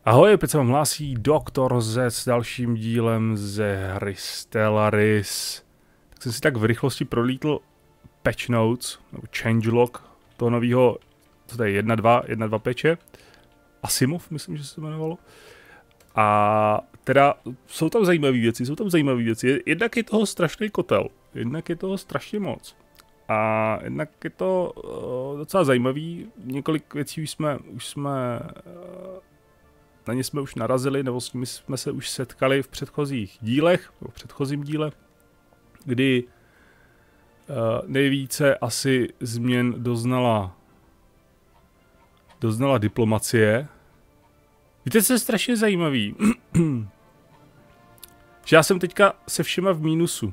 Ahoj, opět se vám hlásí Doktor Z s dalším dílem ze hry Stellaris. Tak jsem si tak v rychlosti prolítl patch notes, nebo changelog toho nového, co to je 1.2 patche. Asimov, myslím, že se jmenovalo. A teda jsou tam zajímavé věci, Jednak je toho strašný kotel, jednak je toho strašně moc. A jednak je to docela zajímavý, několik věcí na ně jsme už narazili, nebo s nimi jsme se už setkali v předchozích dílech, nebo v předchozím díle, kdy nejvíce asi změn doznala diplomacie. Víte, co je strašně zajímavý? Že já jsem teďka se všema v mínusu.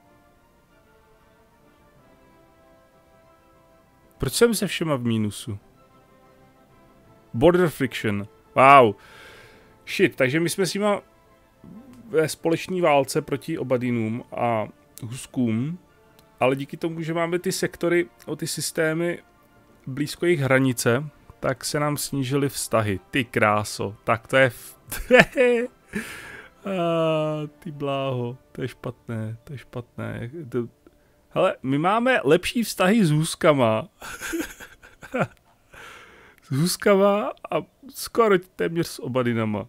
Proč jsem se všema v mínusu? Border friction. Wow. Shit, takže my jsme s nima ve společné válce proti Obadinům a Huskům, ale díky tomu, že máme ty sektory o ty systémy blízko jejich hranice, tak se nám snížily vztahy. Ty kráso, tak to je... ty bláho, to je špatné. Hele, my máme lepší vztahy s Huskama. S Huskama a skoro téměř s Obadinama.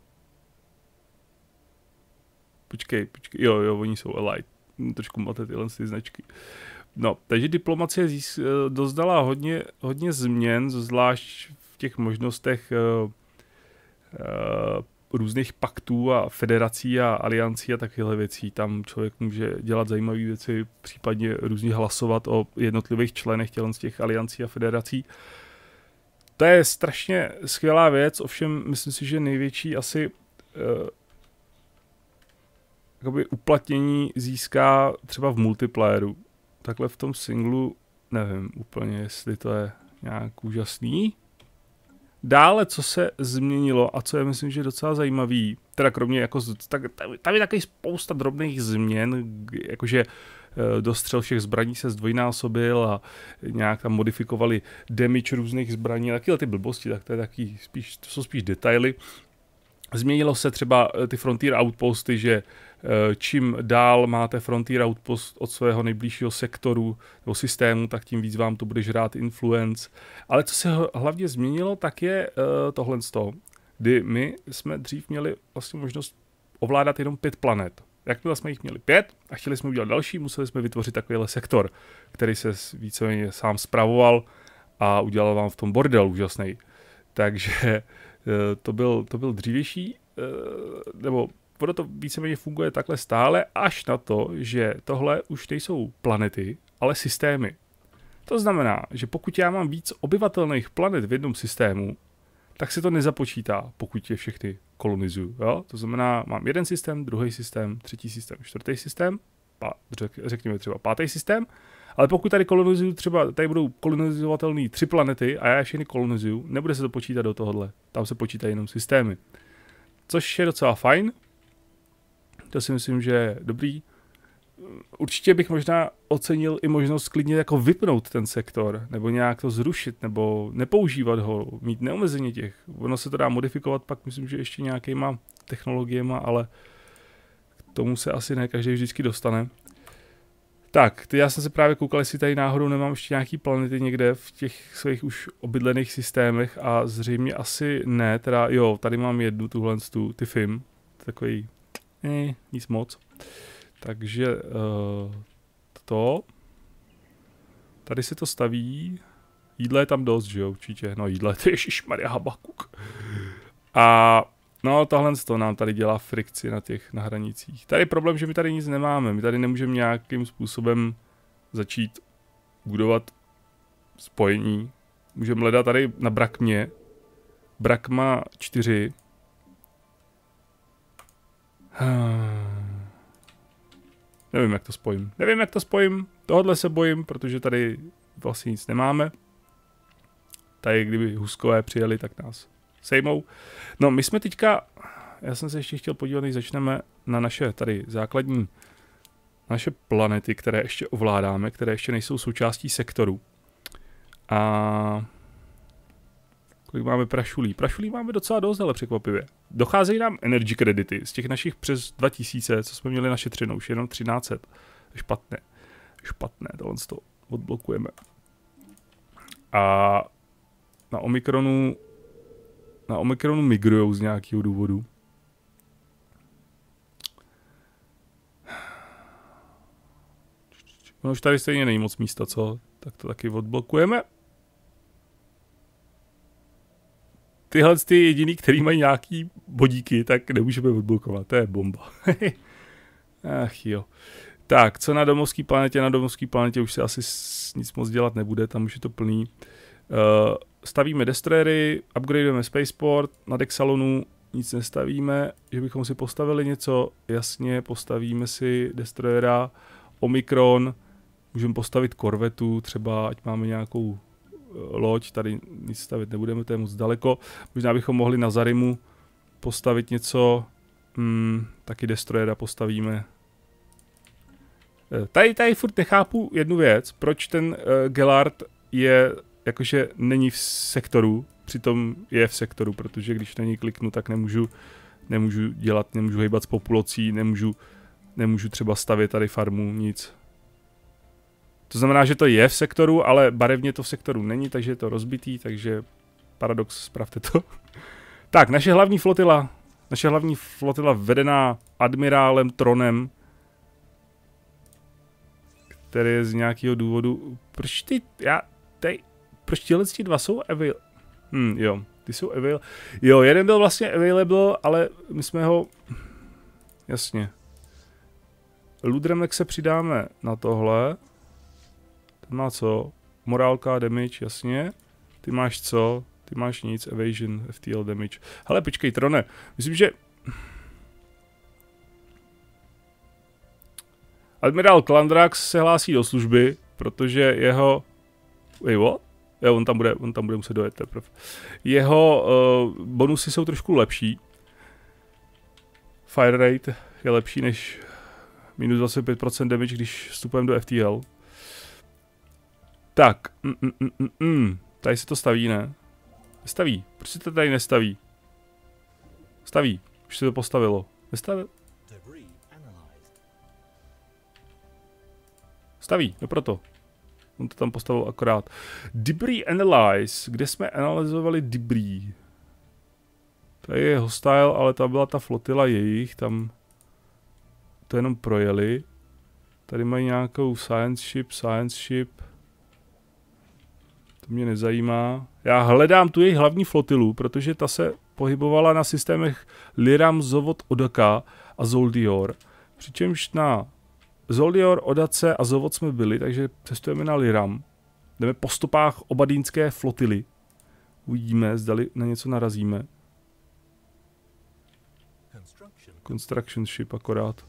Počkej, jo, oni jsou allied. Trošku máte tyhle značky. No, takže diplomacie doznala hodně změn, zvlášť v těch možnostech různých paktů a federací a aliancí a takovéhle věcí. Tam člověk může dělat zajímavé věci, případně různě hlasovat o jednotlivých členech z těch aliancí a federací. To je strašně skvělá věc, ovšem myslím si, že největší asi uplatnění získá třeba v multiplayeru. Takhle v tom singlu nevím úplně, jestli to je nějak úžasný. Dále, co se změnilo a co je myslím, že docela zajímavý, teda kromě jako, tam je takový spousta drobných změn, jakože dostřel všech zbraní se zdvojnásobil a nějak tam modifikovali damage různých zbraní, takyhle ty blbosti, tak to je taky to jsou spíš detaily. Změnilo se třeba ty Frontier Outposty, že čím dál máte Frontier Outpost od svého nejbližšího sektoru nebo systému, tak tím víc vám to bude žrát influence. Ale co se hlavně změnilo, tak je tohle z toho, kdy my jsme dřív měli vlastně možnost ovládat jenom 5 planet. Jakmile jsme jich měli 5 a chtěli jsme udělat další, museli jsme vytvořit takovýhle sektor, který se víceméně sám spravoval a udělal vám v tom bordel úžasný. Takže to byl dřívější, nebo proto víceméně funguje takhle stále, až na to, že tohle už nejsou planety, ale systémy. To znamená, že pokud já mám víc obyvatelných planet v jednom systému, tak se to nezapočítá, pokud je všechny kolonizuju. Jo? To znamená, mám jeden systém, druhý systém, třetí systém, čtvrtý systém, řekněme třeba pátý systém, ale pokud tady kolonizuju třeba, tady budou kolonizovatelné 3 planety a já je všechny kolonizuju, nebude se to počítat do tohohle. Tam se počítají jenom systémy. Což je docela fajn. To si myslím, že je dobrý. Určitě bych možná ocenil i možnost klidně jako vypnout ten sektor, nebo nějak to zrušit, nebo nepoužívat ho, mít neomezeně těch. Ono se to dá modifikovat, pak myslím, že ještě nějakýma technologiema, ale k tomu se asi ne každý vždycky dostane. Tak, já jsem se právě koukal, jestli tady náhodou nemám ještě nějaký planety někde v těch svých už obydlených systémech a zřejmě asi ne, teda jo, tady mám jednu, Tyfim, takový, nic moc. Takže tady se to staví, jídla je tam dost, že jo, určitě, no jídla je to ježišmarja Habakuk. A no, tohle nám tady dělá frikci na hranicích. Tady je problém, že my tady nic nemáme. My tady nemůžeme nějakým způsobem začít budovat spojení. Můžeme hledat tady na Brakmě. Brakma 4. Nevím, jak to spojím. Tohle se bojím, protože tady vlastně nic nemáme. Tady, kdyby Huskové přijeli, tak nás sejmou. No, my jsme teďka, já jsem se ještě chtěl podívat, než začneme na naše tady základní, naše planety, které ještě ovládáme, které ještě nejsou součástí sektoru. A Kolik máme prašulí? Prašulí máme docela dost, ale překvapivě. Docházejí nám energy kredity z těch našich přes 2000, co jsme měli našetřenou, už jenom 1300. Špatné. Špatné, tohle to odblokujeme. A na Omikronu migrujou z nějakého důvodu. No už tady stejně není moc místa, co? Tak to taky odblokujeme. Tyhle ty jediný, který mají nějaký bodíky, tak nemůžeme odblokovat. To je bomba. Ach jo. Tak, co na domovské planetě? Na domovské planetě už se asi nic moc dělat nebude, tam už je to plný. Stavíme destroyery, upgradeujeme spaceport, na Dexalonu nic nestavíme, že bychom si postavili něco, jasně, postavíme si destroyera, Omikron, můžeme postavit korvetu, třeba ať máme nějakou loď, tady nic stavit nebudeme, to je moc daleko. Možná bychom mohli na Zarimu postavit něco, taky destroyera postavíme. Tady furt nechápu jednu věc, proč ten Gellard je, jakože není v sektoru, přitom je v sektoru, protože když na něj kliknu, tak nemůžu dělat, nemůžu hejbat s populací, nemůžu třeba stavět tady farmu, nic. To znamená, že to je v sektoru, ale barevně to v sektoru není, takže je to rozbitý, takže paradox, spravte to. Tak, naše hlavní flotila vedená admirálem Tronem, který je z nějakého důvodu, proč tyhle dva jsou available? Jo, ty jsou available. Jo, jeden byl vlastně available, ale my jsme ho, jasně. Ludremnek se přidáme na tohle. Ten má co? Morálka, damage, jasně. Ty máš co? Ty máš nic, evasion, FTL damage. Hele, počkej, Trone, myslím, že Admirál Klandrax se hlásí do služby, protože jeho... Wait, what? Jo, on tam bude muset dojet teprve. Jeho bonusy jsou trošku lepší. Fire rate je lepší než minus 25% damage, když vstupujeme do FTL. Tak, tady se to staví, ne? Nestaví. Proč se to tady nestaví? Staví. Už se to postavilo. Nestavilo. Staví, no proto. On to tam postavil akorát. Debris Analyze. Kde jsme analyzovali debris? Tady je hostile, ale ta byla ta flotila jejich. Tam to jenom projeli. Tady mají nějakou science ship. To mě nezajímá. Já hledám tu jejich hlavní flotilu, protože ta se pohybovala na systémech Liram, Zovot, Odaka a Zoldior. Přičemž na Zoldior, Odace a Zovot jsme byli, takže cestujeme na Liram. Jdeme po stopách obadínské flotily. Uvidíme, zdali na něco narazíme. Construction ship akorát.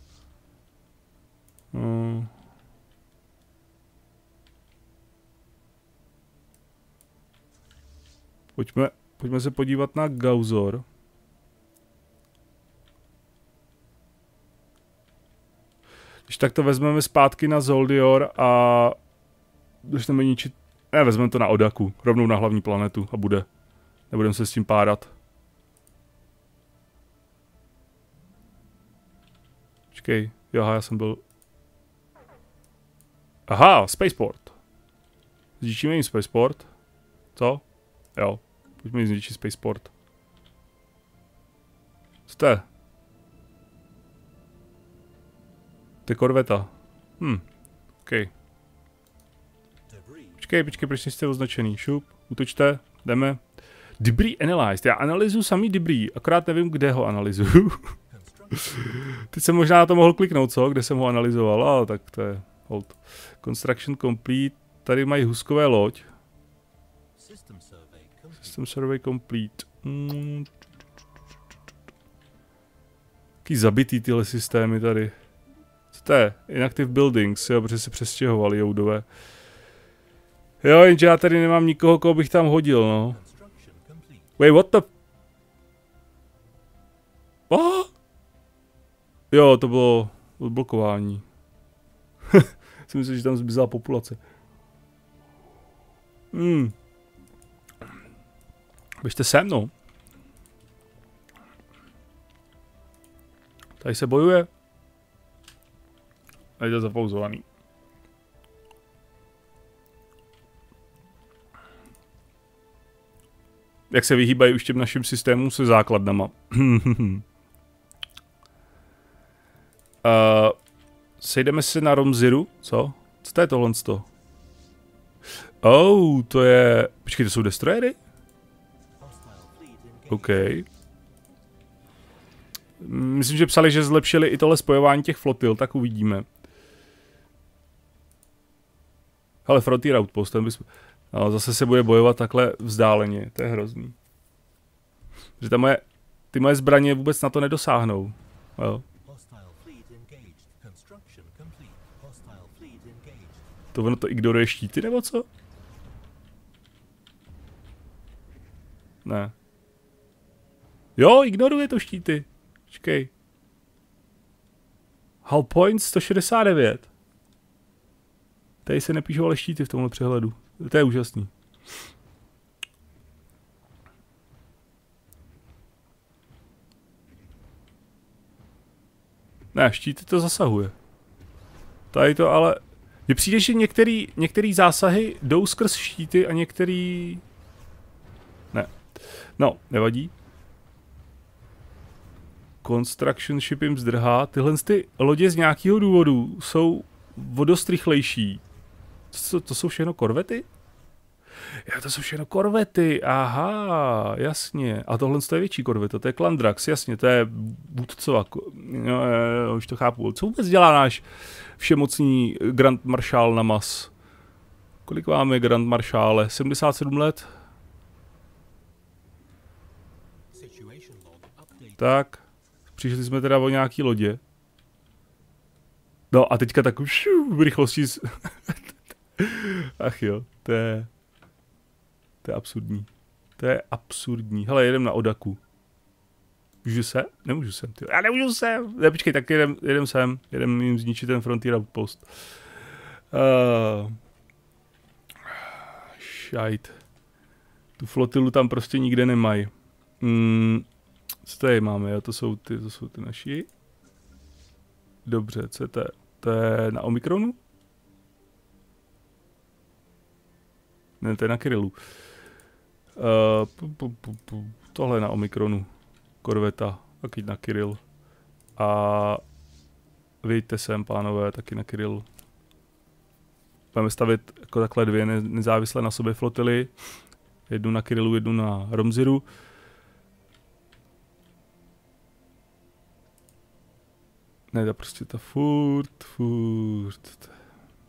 Pojďme se podívat na Gauzor. Když tak to vezmeme zpátky na Zoldior a začneme ničit... Ne, vezmeme to na Odaku, rovnou na hlavní planetu a bude. Nebudeme se s tím párat. Počkej, aha, já jsem byl... Aha, Spaceport. Zničíme jim Spaceport. Co? Jo, pojďme jim zničit Spaceport. Co to je? To je korveta. OK. Počkej, proč jste označený? Šup, útočte, jdeme. Debris Analyzed. Já analyzuju samý debris, akorát nevím, kde ho analyzuju. Teď jsem možná na to mohl kliknout, co? Kde jsem ho analyzoval, ale tak to je hold. Construction complete. Tady mají huskové loď. System survey complete. Jaký zabitý tyhle systémy tady. Co to je? Inactive buildings, jo, protože se přestěhovali joudové. Jo, jenže já tady nemám nikoho, koho bych tam hodil, no. Wait, what the... Oh? Jo, to bylo odblokování. Jsem myslel, že tam zmizela populace. Běžte se mnou. Tady se bojuje. A je to zapauzovaný. Jak se vyhýbají už těm našim systémům se základnama. Sejdeme se na Romziru, co? Co to je tohle? Oh, to je... Počkej, to jsou destroyery? OK. Myslím, že psali, že zlepšili i tohle spojování těch flotil, tak uvidíme. Hele, Frontier Outpost, ten bys... No, zase se bude bojovat takhle vzdáleně, to je hrozný. Že ty moje zbraně vůbec na to nedosáhnou. Jo. To ono to ignoruje štíty, nebo co? Ne. Jo, ignoruje to štíty. Počkej. Hull point 169. Tady se nepíšou ale štíty v tomhle přehledu. To je úžasný. Ne, štíty to zasahuje. Tady to ale... Mně přijde, že některý zásahy jdou skrz štíty a některý... Ne. No, nevadí. Construction ship jim zdrhá. Tyhle ty lodě z nějakého důvodu jsou o dost rychlejší. To jsou všechno korvety? Jo, to jsou všechno korvety, aha, jasně. A tohle je větší korveta, to je Klandrax, jasně, to je vůdcova, no, už to chápu. Co vůbec dělá náš všemocný Grand Marshal Namas? Kolik máme Grand Marshále? 77 let? Tak, přišli jsme teda o nějaký lodě. No a teďka tak v rychlosti... Ach jo, to je absurdní. To je absurdní. Hele, jedem na Odaku. Můžu se? Nemůžu sem, tyjo. Já nemůžu sem. Ne, počkej, tak jedem sem. Jedem jim zničit ten Frontier Outpost. Šajt. Tu flotilu tam prostě nikde nemají. Co tady máme? Jo, to jsou ty naši. Dobře, co je to? To je na Omikronu? Ne, to je na Kyrillu. Tohle na Omikronu. Korveta, taky na Kyrill. A vyjďte sem, pánové, taky na Kyrill. Budeme stavit jako takhle dvě nezávislé na sobě flotily. Jednu na Kyrillu, jednu na Romziru. Ne, to prostě to furt.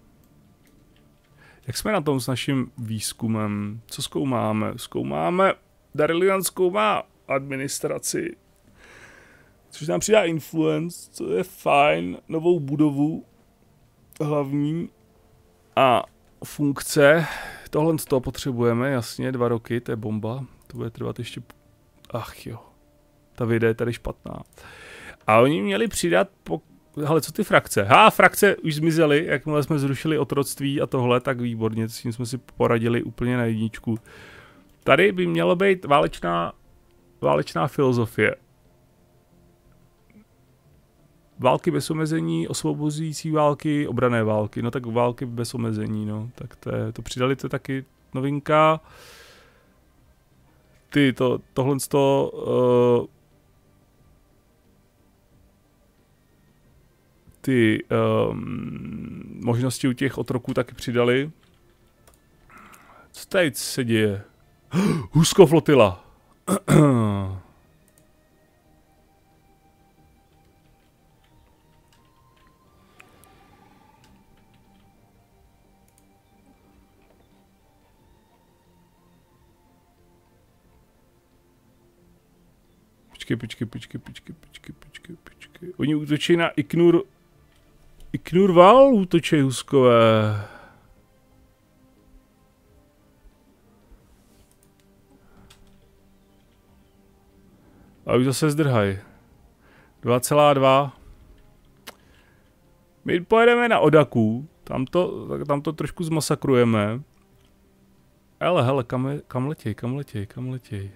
Jak jsme na tom s naším výzkumem? Co zkoumáme? Darilian zkoumá administraci. Což nám přidá influence, co je fajn. Novou budovu hlavní. A funkce. Tohle z toho potřebujeme, jasně, 2 roky, to je bomba. To bude trvat ještě... Ach jo. Ta videa je tady špatná. A oni měli přidat hele, co ty frakce? Frakce už zmizely, jakmile jsme zrušili otroctví a tohle, tak výborně, s tím jsme si poradili úplně na jedničku. Tady by mělo být válečná filozofie. Války bez omezení, osvobozující války, obranné války. No tak války bez omezení, no. Tak to přidali, to je taky novinka. Tohle z toho... ty možnosti u těch otroků taky přidali. Co tady se děje? Husko flotila. Počkej. Oni útočí na Iknurval útočí Huskové. A už zase zdrhají. 2,2. My pojedeme na Odaku. Tam to trošku zmasakrujeme. Ale hele, kam letěj?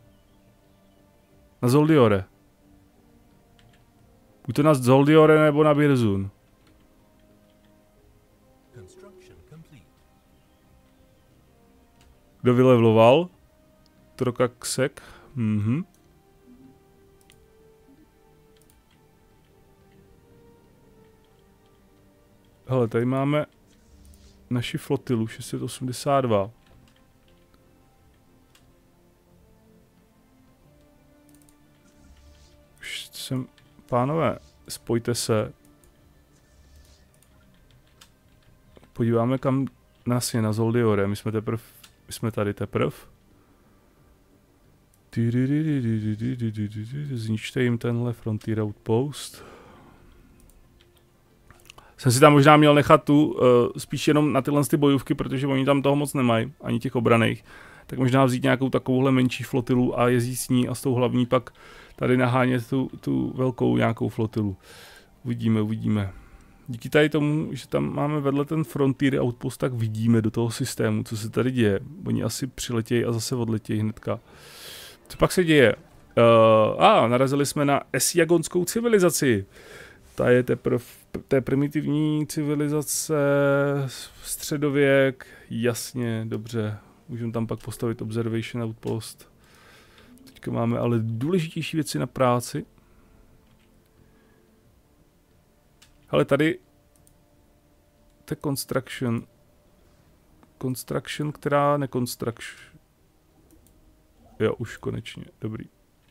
Na Zoldiore. Buď to na Zoldiore nebo na Birzun. Kdo vylevloval? Trokaksek. Mhm. Hele, tady máme naši flotilu 682. Už jsem, pánové, spojte se. Podíváme, kam nás je na Zoldiore. My jsme tady teprv. Zničte jim tenhle Frontier Outpost. Jsem si tam možná měl nechat tu, spíš jenom na tyhle bojůvky, protože oni tam toho moc nemají, ani těch obraných. Tak možná vzít nějakou takovouhle menší flotilu a jezdit s ní a s tou hlavní pak tady nahánět tu velkou nějakou flotilu. Uvidíme. Díky tady tomu, že tam máme vedle ten Frontier Outpost, tak vidíme do toho systému, co se tady děje. Oni asi přiletějí a zase odletějí hnedka. Co pak se děje? Narazili jsme na Esjagonskou civilizaci. Ta je té primitivní civilizace, středověk, jasně, dobře. Můžeme tam pak postavit Observation Outpost. Teďka máme ale důležitější věci na práci. Ale tady to je construction. Construction, která neconstruction. Jo, už konečně, dobrý.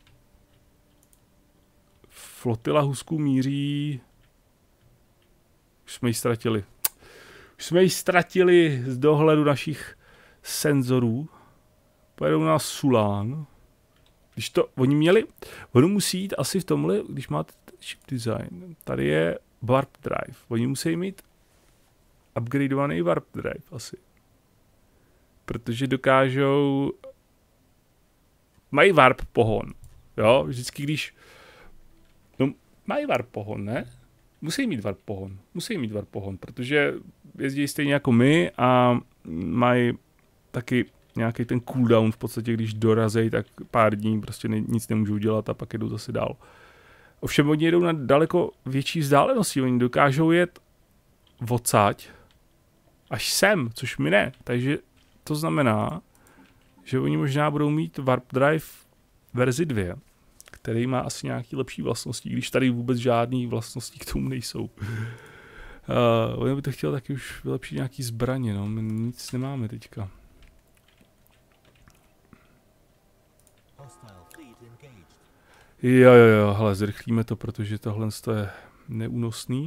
Flotila Husků míří. Už jsme ji ztratili z dohledu našich senzorů. Pojedou na Sulán. Když to oni musí jít asi v tomhle, když máte ship design. Tady je warp drive. Oni musí mít upgradeovaný warp drive asi. Protože dokážou... Mají warp pohon. Jo, vždycky když... No, mají warp pohon, ne? Musí mít warp pohon, protože jezdí stejně jako my a mají taky nějaký ten cooldown v podstatě, když dorazí, tak pár dní prostě nic nemůžou dělat a pak jedou zase dál. Ovšem oni jedou na daleko větší vzdálenosti, oni dokážou jet odsaď až sem, což my ne. Takže to znamená, že oni možná budou mít Warp Drive verzi 2, který má asi nějaký lepší vlastnosti, když tady vůbec žádný vlastnosti k tomu nejsou. Oni by to chtěl taky už vylepšit nějaký zbraně, no, my nic nemáme teďka. Jo, hele, zrychlíme to, protože tohle je neúnosný.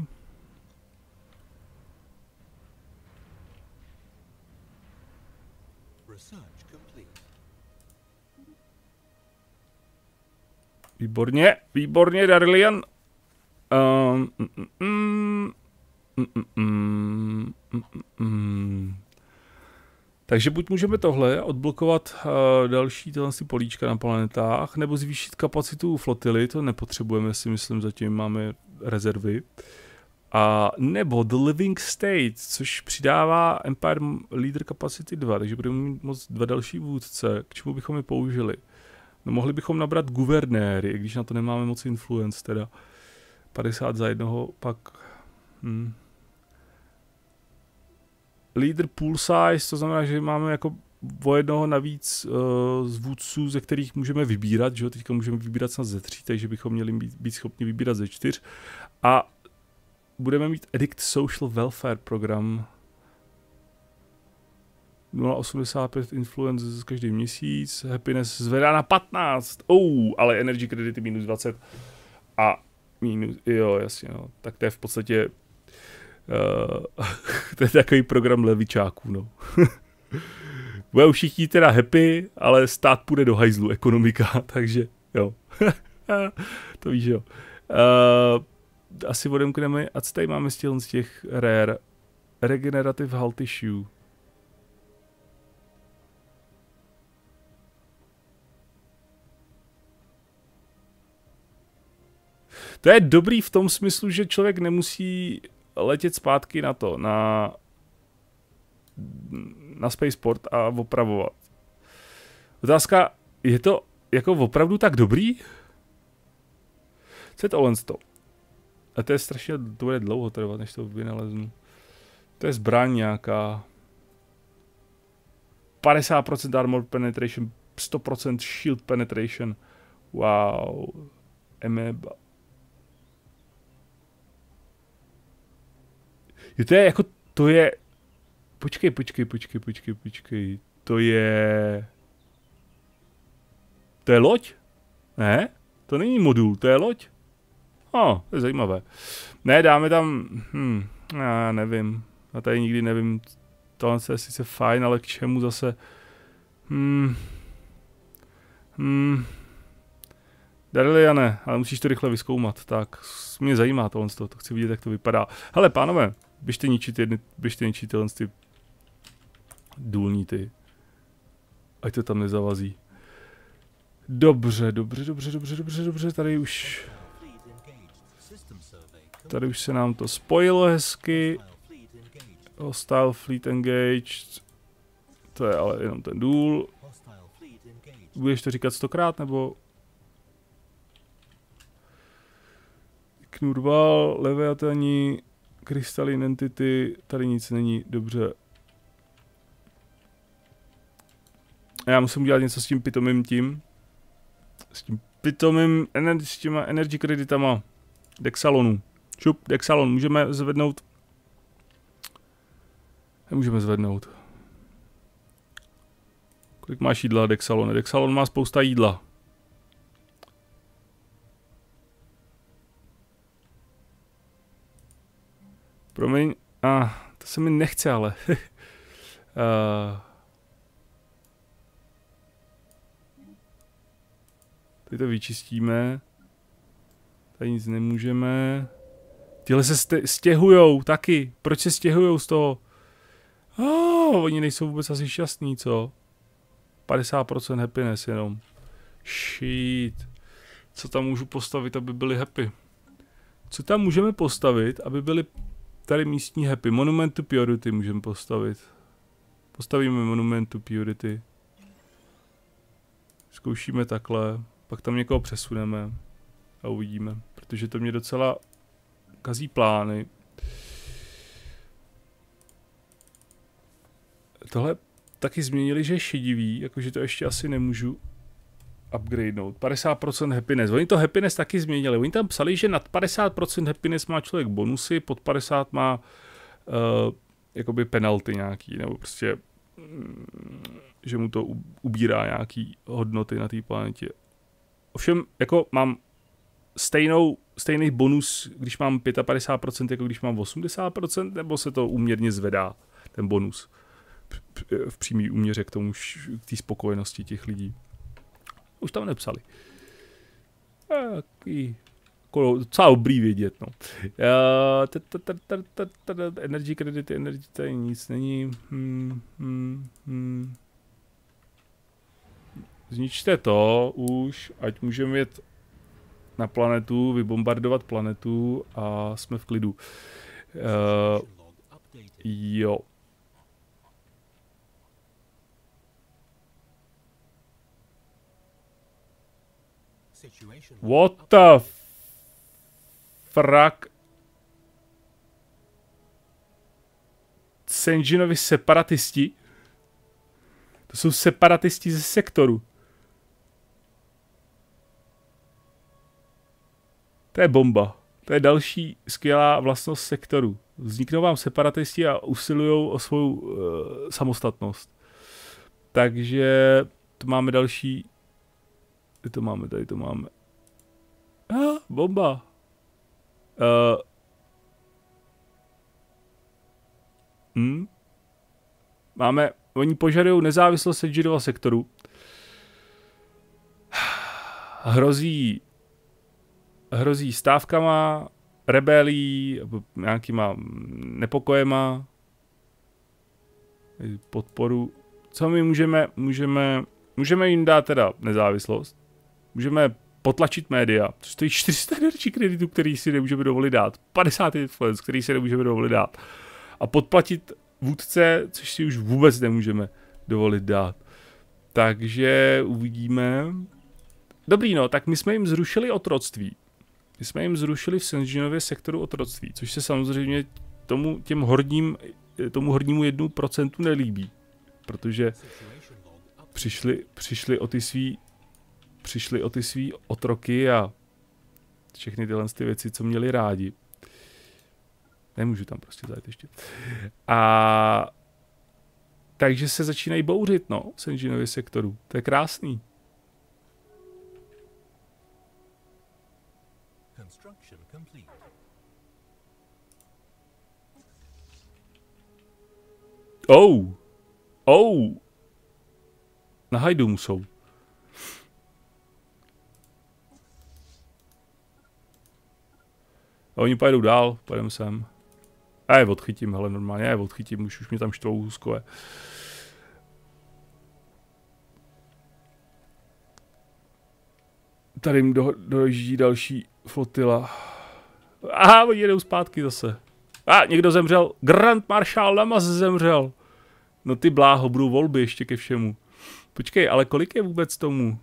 Výborně, Darlian. Takže buď můžeme tohle odblokovat další tyhle políčka na planetách, nebo zvýšit kapacitu flotily, to nepotřebujeme, si myslím, zatím máme rezervy. A nebo The Living State, což přidává Empire Leader Capacity 2, takže budeme mít moc 2 další vůdce, k čemu bychom je použili. No mohli bychom nabrat guvernéry, i když na to nemáme moc influence, teda 50 za jednoho, pak... Leader pool size, to znamená, že máme jako o jednoho navíc z vůdců, ze kterých můžeme vybírat, že jo, teďka můžeme vybírat snad ze 3, takže bychom měli být schopni vybírat ze 4. A budeme mít Edict Social Welfare program 0,85 influence každý měsíc, happiness zvedá na 15, ale energy credity minus 20 a minus, jo, jasně, no, tak to je v podstatě to je takový program levičáků, no. Budou všichni teda happy, ale stát půjde do hajzlu, ekonomika, takže jo. To víš, jo. Asi odemkneme, a co tady máme z těch rare regenerative hull tissue. To je dobrý v tom smyslu, že člověk nemusí letět zpátky na to, na Spaceport a opravovat. Otázka, je to jako opravdu tak dobrý? Co je tohle? A to je strašně, to bude dlouho trvat, než to vynaleznu. To je zbraň nějaká. 50% armor penetration, 100% shield penetration. Wow. Ameba. Jo, to je jako, to je... Počkej. To je loď? Ne? To není modul, to je loď. To je zajímavé. Ne, dáme tam... já nevím. Já tady nikdy nevím. Tohle je sice fajn, ale k čemu zase... Dariliane, ale musíš to rychle vyzkoumat. Tak, mě zajímá tohle, to chci vidět, jak to vypadá. Hele, pánové, běžte ničit tyhle ty důlní ty. Ať to tam nezavazí. Dobře, tady už se nám to spojilo hezky. Hostile fleet engaged. To je ale jenom ten důl. Budeš to říkat 100krát, nebo... Knurval, Leviathani, Crystalline Entity, tady nic není, dobře. Já musím udělat něco s tím pitomým tím. S tím pitomým, s těma energy kreditama. Dexalonu. Šup, Dexalon, můžeme zvednout. Nemůžeme zvednout. Kolik máš jídla, Dexalon? Dexalon má spousta jídla. Promiň, to se mi nechce, ale. Tady to vyčistíme. Tady nic nemůžeme. Tyhle se stěhujou taky. Proč se stěhujou z toho? Oni nejsou vůbec asi šťastní, co? 50% happiness jenom. Shit. Co tam můžu postavit, aby byli happy? Co tam můžeme postavit, aby byli tady místní happy? Monument to Purity můžeme postavit. Postavíme Monument to Purity. Zkoušíme takhle. Pak tam někoho přesuneme. A uvidíme. Protože to mě docela kazí plány. Tohle taky změnili, že je šedivý. Jakože to ještě asi nemůžu upgradenout. 50% happiness. Oni to happiness taky změnili. Oni tam psali, že nad 50% happiness má člověk bonusy, pod 50 má jakoby penalty nějaký, nebo prostě že mu to ubírá nějaký hodnoty na té planetě. Ovšem, jako mám stejný bonus, když mám 55%, jako když mám 80%, nebo se to úměrně zvedá, ten bonus v přímý úměře k tomu, k té spokojenosti těch lidí. Už tam nepsali. Docela dobrý vědět, no. Energy credit, energy, tady nic není. Zničte to už, ať můžeme jet na planetu, vybombardovat planetu a jsme v klidu. Jo. What the fuck? Senjinovi separatisti? To jsou separatisti ze sektoru. To je bomba. To je další skvělá vlastnost sektoru. Vzniknou vám separatisti a usilují o svou samostatnost. Takže tu máme další. Tady to máme. Bomba. Máme, oni požadují nezávislost Senjinova sektoru. Hrozí stávkama, rebelí, nějakýma nepokojema, podporu. Co my můžeme jim dát teda nezávislost. Můžeme potlačit média, což stojí 400 energy kreditů, který si nemůžeme dovolit dát. 50 influence, který si nemůžeme dovolit dát. A podplatit vůdce, což si už vůbec nemůžeme dovolit dát. Takže uvidíme. Dobrý, no, tak my jsme jim zrušili otroctví. My jsme jim zrušili v Senžinově sektoru otroctví, což se samozřejmě tomu hornímu 1% nelíbí. Protože přišli o ty svý otroky a všechny tyhle věci, co měli rádi. Nemůžu tam prostě zajet ještě. A takže se začínají bouřit, no, Senžinově sektoru. To je krásný. Na Hajdu jsou. A oni pojedou dál, pojedeme sem. Já je odchytím, hele, normálně, já je odchytím, už mě tam štvou Huskové. Tady jim dojíždí další flotila. Aha, oni jedou zpátky zase. Někdo zemřel, Grand Marshal Lamas zemřel. No ty bláho, budou volby ještě ke všemu. Počkej, ale kolik je vůbec tomu?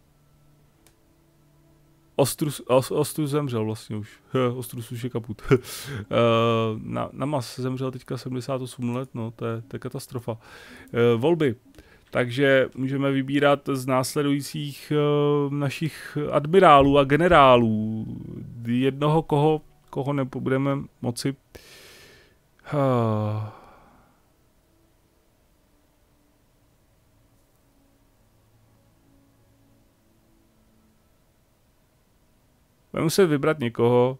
Ostrus zemřel vlastně už. Ostrus už je kaput. Namas zemřel teďka 78 let, no to je katastrofa. Volby. Takže můžeme vybírat z následujících našich admirálů a generálů. Jednoho, koho nebudeme moci. Budeme muset vybrat někoho.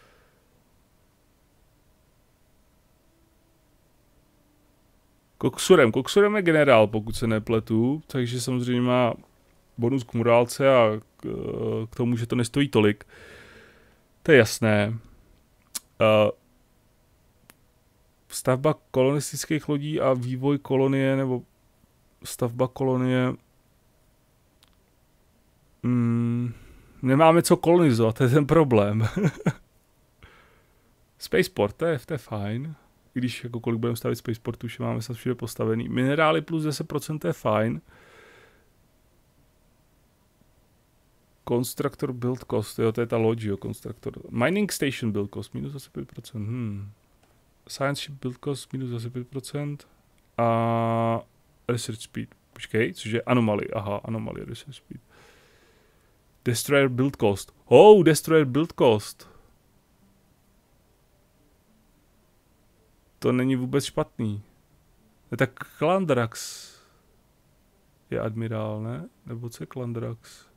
Koksurem je generál, pokud se nepletu, takže samozřejmě má bonus k morálce a k tomu, že to nestojí tolik. To je jasné. Stavba kolonistických lodí a vývoj kolonie, nebo stavba kolonie. Nemáme co kolonizovat, to je ten problém. Spaceport, to je fajn. I když jako kolik budeme stavit spaceportu, už máme se všude postavený. Minerály plus 10%, to je fajn. Constructor build cost, jo, to je ta loď, jo, constructor. Mining station build cost, minus 25%, Science ship build cost, minus 25%. A research speed, počkej, což je anomaly, anomaly, research speed. Destroyer build cost. Destroyer build cost. To není vůbec špatný. Tak Klandrax je admirál, ne? Nebo co je Klandrax?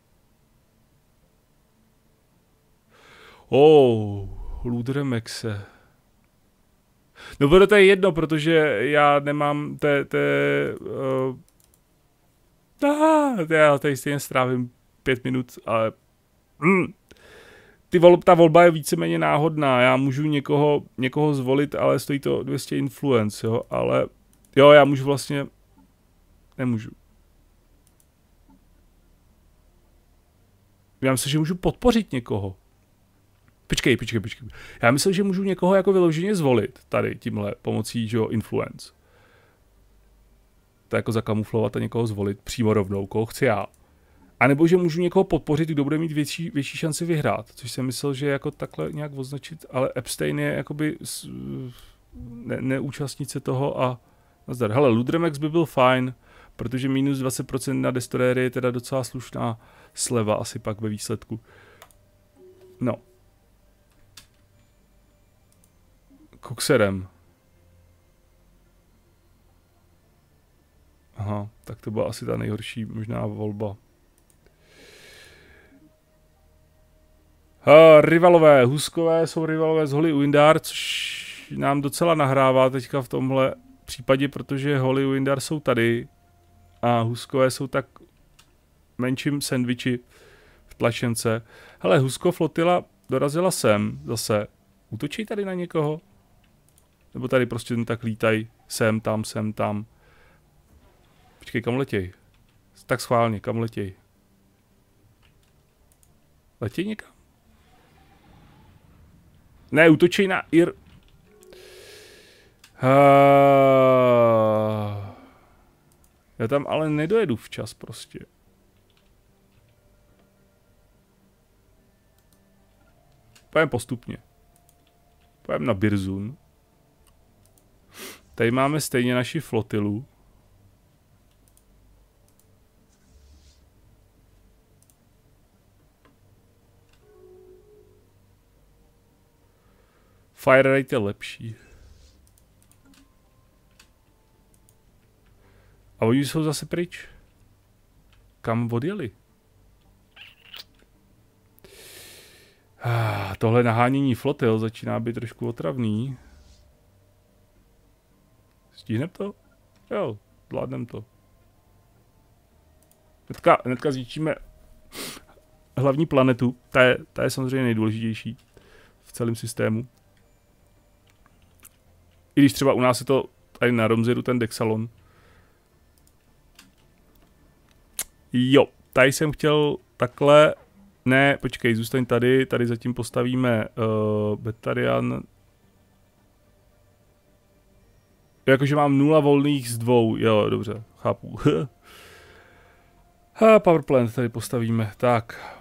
Ludremexe. No bude to jedno, protože já nemám já tady stejně strávím 5 minut, ale ta volba je víceméně náhodná. Já můžu někoho zvolit, ale stojí to 200 influence, jo, ale jo, já můžu vlastně, nemůžu. Já myslím, že můžu podpořit někoho. Počkej. Já myslím, že můžu někoho jako vyloženě zvolit tady tímhle pomocí, že jo, influence. To jako zakamuflovat a někoho zvolit přímo rovnou, koho chci já. A nebo že můžu někoho podpořit, kdo bude mít větší šanci vyhrát, což jsem myslel, že jako takhle nějak označit, ale Epstein je jakoby neúčastnit se toho a nazdar. Hele, Ludremex by byl fajn, protože minus 20% na destroyery je teda docela slušná sleva asi pak ve výsledku. No. Kokserem. Aha, tak to byla asi ta nejhorší možná volba. Rivalové, Huskové jsou rivalové z Holy Windar, což nám docela nahrává teďka v tomhle případě, protože Holy Windar jsou tady a Huskové jsou tak menším sandwichi v tlačence. Hele, Husko flotila dorazila sem zase. Útočí tady na někoho? Nebo tady prostě tak lítají sem, tam. Počkej, kam letěj? Tak schválně, kam letěj? Letěj někam? Ne, útočí na Já tam ale nedojedu včas prostě. Pojem postupně. Pojem na Birzun. Tady máme stejně naši flotilu. Fire rate je lepší. A oni jsou zase pryč. Kam odjeli? Tohle nahánění flotil začíná být trošku otravný. Stihnem to? Jo, zvládnem to. Hnedka zničíme hlavní planetu. Ta je samozřejmě nejdůležitější v celém systému. I když třeba u nás je to tady na Romziru ten Dexalon. Jo, tady jsem chtěl takhle. Ne, počkej, zůstaň tady. Tady zatím postavíme Betarian. Jakože mám 0 volných z 2. Jo, dobře, chápu. Power plant tady postavíme. Tak.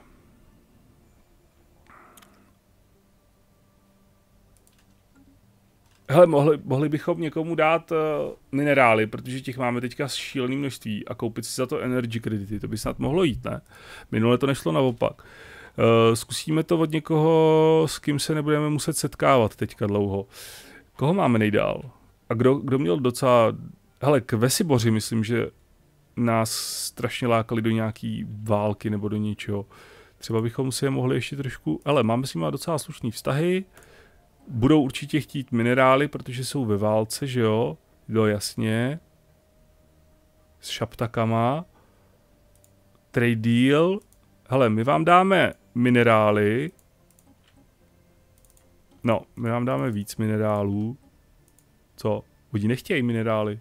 Hele, mohli bychom někomu dát minerály, protože těch máme teďka šílené množství a koupit si za to energy kredity. To by snad mohlo jít, ne? Minule to nešlo naopak. Zkusíme to od někoho, s kým se nebudeme muset setkávat teďka dlouho. Koho máme nejdál? A kdo měl docela... Hele, Kvesiboři, myslím, že nás strašně lákali do nějaký války nebo do něčeho. Třeba bychom si je mohli ještě trošku... Hele, máme s nimi docela slušný vztahy. Budou určitě chtít minerály, protože jsou ve válce, že jo? Jo, jasně. S šaptakama. Trade deal. Hele, my vám dáme minerály. No, my vám dáme víc minerálů. Co? Oni nechtějí minerály.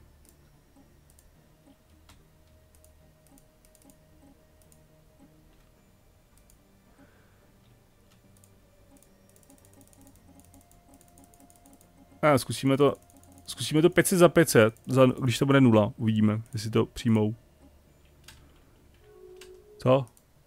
Zkusíme to 500 za 500, když to bude 0, uvidíme, jestli to přijmou. Co?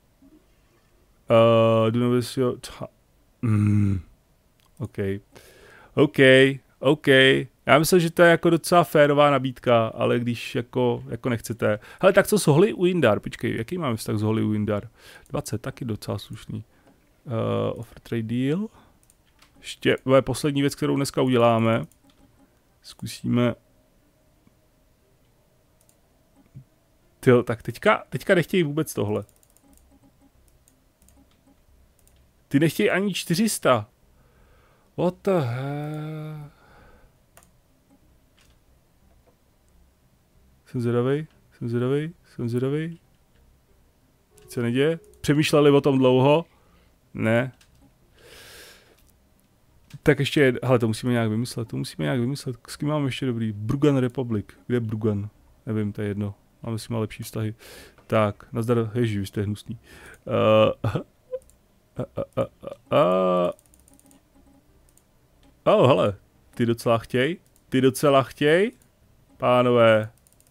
OK. Já myslím, že to je jako docela férová nabídka, ale když jako nechcete. Hele, tak co s Holy Uindar? Počkej, jaký máme vztah s Holy Uindar? 20, taky docela slušný. Offer trade deal. Ještě poslední věc, kterou dneska uděláme. Zkusíme. Tyjo, tak teďka nechtějí vůbec tohle. Ty nechtějí ani 400. What the hell? Jsem zvědavej. Nic se neděje? Přemýšleli o tom dlouho? Ne. Tak ještě, hele, to musíme nějak vymyslet, S kým máme ještě dobrý? Brugan Republic. Kde je Brugan? Nevím, to je jedno. Máme s nimi lepší vztahy. Tak, nazdar, ježiš, vy jste hnusný. Hele, ty docela chtěj? Pánové.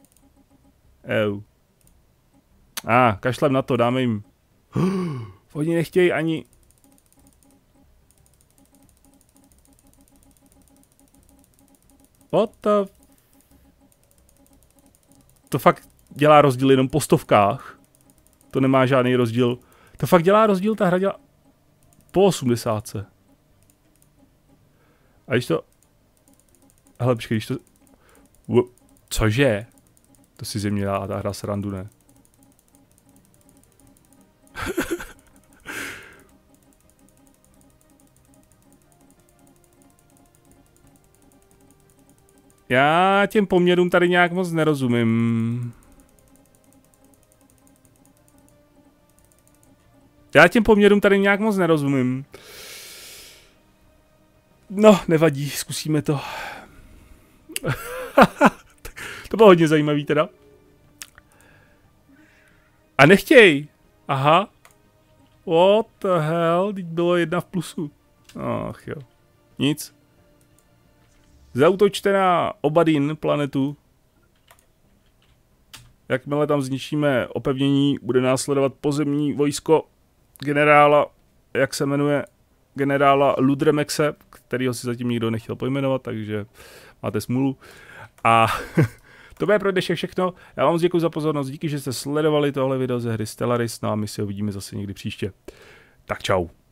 Kašlem na to, dáme jim. Oni nechtějí ani... What the... To fakt dělá rozdíl jenom po stovkách. To nemá žádný rozdíl. To fakt dělá rozdíl, ta hra dělá po 80. A když to... Hele, počkej, když to... Cože? To si ze mě dá ta hra srandu, ne? Já těm poměrům tady nějak moc nerozumím. No, nevadí, zkusíme to. To bylo hodně zajímavý teda. A nechtěj. Aha. What the hell, teď bylo 1 v plusu. Ach jo. Nic. Zaútočte na Obadin planetu. Jakmile tam zničíme opevnění, bude následovat pozemní vojsko generála, jak se jmenuje, generála Ludremexe, kterýho si zatím nikdo nechtěl pojmenovat, takže máte smůlu. A to bude pro dnešek všechno. Já vám děkuji za pozornost, díky, že jste sledovali tohle video ze hry Stellaris, no a my se uvidíme zase někdy příště. Tak čau.